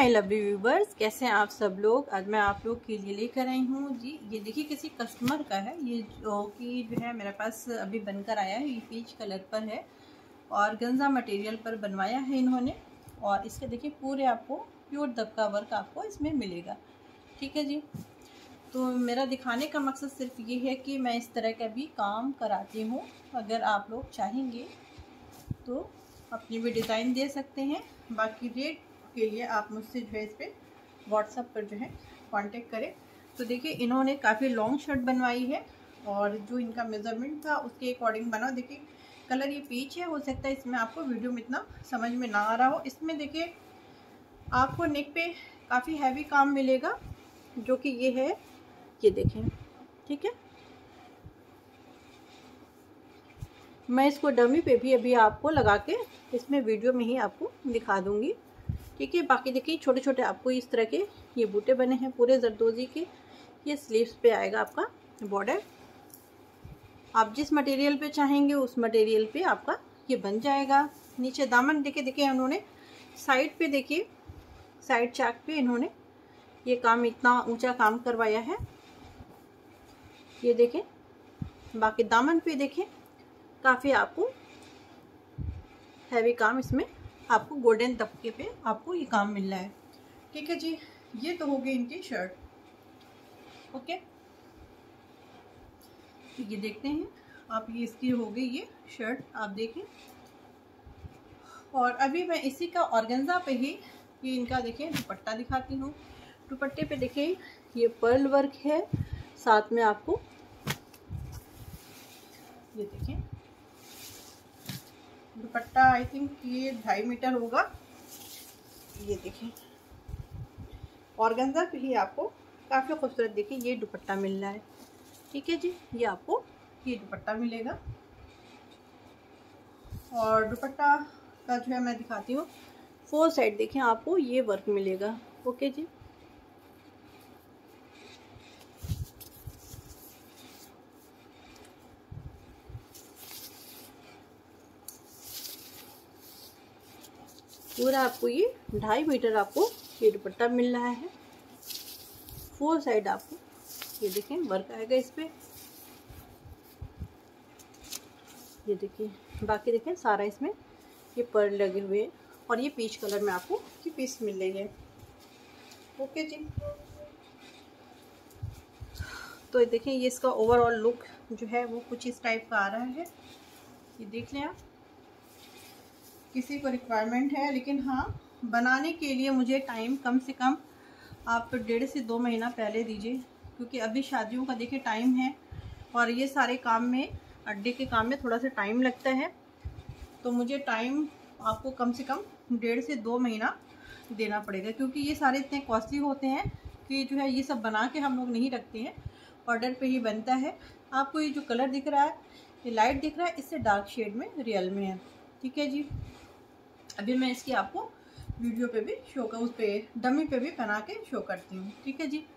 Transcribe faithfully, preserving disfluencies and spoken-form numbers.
My lovely viewers, कैसे हैं आप सब लोग। आज मैं आप लोग के लिए लेकर आई हूँ जी, ये देखिए किसी कस्टमर का है, ये जो कि जो है मेरे पास अभी बनकर आया है। ये पीच कलर पर है और गंजा मटेरियल पर बनवाया है इन्होंने। और इसके देखिए पूरे आपको प्योर दबका वर्क आपको इसमें मिलेगा। ठीक है जी। तो मेरा दिखाने का मकसद सिर्फ ये है कि मैं इस तरह का भी काम कराती हूँ। अगर आप लोग चाहेंगे तो अपनी भी डिज़ाइन दे सकते हैं। बाकी रेट के लिए आप मुझसे जो है इस पर व्हाट्सएप पर जो है कांटेक्ट करें। तो देखिए इन्होंने काफ़ी लॉन्ग शर्ट बनवाई है और जो इनका मेज़रमेंट था उसके अकॉर्डिंग बना। देखिए कलर ये पीच है, हो सकता है इसमें आपको वीडियो में इतना समझ में ना आ रहा हो। इसमें देखिए आपको नेक पे काफ़ी हैवी काम मिलेगा, जो कि ये है, ये देखें। ठीक है, मैं इसको डमी पे भी अभी आपको लगा के इसमें वीडियो में ही आपको दिखा दूंगी। ठीक है, बाकी देखिए छोटे छोटे आपको इस तरह के ये बूटे बने हैं पूरे जरदोजी के। ये स्लीव्स पे आएगा आपका बॉर्डर। आप जिस मटेरियल पे चाहेंगे उस मटेरियल पे आपका ये बन जाएगा। नीचे दामन देखिए देखिए उन्होंने साइड पे देखिए साइड चाक पे इन्होंने ये काम इतना ऊंचा काम करवाया है, ये देखें। बाकी दामन पे देखें काफ़ी आपको हैवी काम इसमें आपको गोल्डन दबके पे आपको ये काम मिल रहा है। ठीक है जी, ये तो हो गई इनकी शर्ट। ओके, तो ये देखते हैं आप, ये इसकी हो गई ये शर्ट, आप देखें। और अभी मैं इसी का ऑर्गेन्जा पे ही ये इनका देखिए दुपट्टा दिखाती हूँ। दुपट्टे पे देखिए ये पर्ल वर्क है, साथ में आपको ये देखिए दुपट्टा आई थिंक ये ढाई मीटर होगा। ये देखिए ऑर्गेन्जा पे ही आपको काफ़ी खूबसूरत देखिए ये दुपट्टा मिल रहा है। ठीक है जी, ये आपको ये दुपट्टा मिलेगा। और दुपट्टा का जो है मैं दिखाती हूँ, फोर साइड देखें आपको ये वर्क मिलेगा। ओके जी, पूरा आपको ये ढाई मीटर आपको ये दुपट्टा मिल रहा है। फोर साइड आपको ये देखें वर्क आएगा इस पे। ये देखिए, बाकी देखें सारा इसमें ये पर्ल लगे हुए हैं और ये पीच कलर में आपको ये पीस मिल रही है। ओके जी, तो देखें ये इसका ओवरऑल लुक जो है वो कुछ इस टाइप का आ रहा है। ये देख लें आप, किसी को रिक्वायरमेंट है, लेकिन हाँ बनाने के लिए मुझे टाइम कम से कम आप डेढ़ से दो महीना पहले दीजिए, क्योंकि अभी शादियों का देखिए टाइम है और ये सारे काम में अड्डे के काम में थोड़ा सा टाइम लगता है। तो मुझे टाइम आपको कम से कम डेढ़ से दो महीना देना पड़ेगा, क्योंकि ये सारे इतने कॉस्टली होते हैं कि जो है ये सब बना के हम लोग नहीं रखते हैं, ऑर्डर पे ही बनता है। आपको ये जो कलर दिख रहा है ये लाइट दिख रहा है, इससे डार्क शेड में रियल में है। ठीक है जी, अभी मैं इसकी आपको वीडियो पे भी शो कर, उस पर डमी पे भी बना के शो करती हूँ। ठीक है जी।